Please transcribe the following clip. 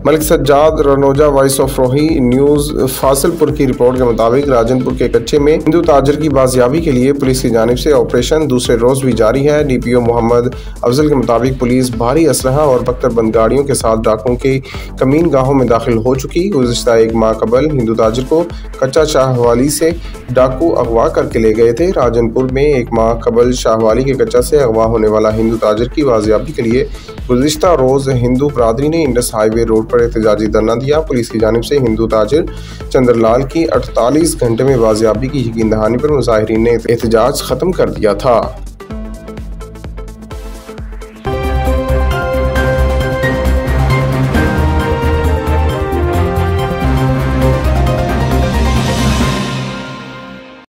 Malik Sajjad Ranauja voice of Rohi news Fazilpur की report के मुताबिक राजनपुर के कच्चे में हिंदू ताजर की बाजियाबी के लिए पुलिस की जानिब से ऑपरेशन दूसरे रोज भी जारी है। DPO मोहम्मद अफजल के मुताबिक पुलिस भारी असलहा और बख्तरबंद गाड़ियों के साथ डाकुओं के कमीन गाहों में दाखिल हो चुकी। गुज़िश्ता एक माह कबल हिंदू ताजर को कच्चा शाहवाली से डाकू अगवा करके ले गए थे। राजनपुर में एक माह कबल शाहवाली के कच्चा से अगवा होने वाला हिंदू ताजर की बाजियाबी के लिए गुज़िश्ता रोज हिंदू बरादरी ने इंडस हाईवे रोड पर एहतजाजी धरना दिया। पुलिस की जानिब से हिंदू ताजिर चंद्रलाल की 48 घंटे में बाजियाबी की यकीन दहानी पर मुजाहिरीन ने एहतजाज खत्म कर दिया था।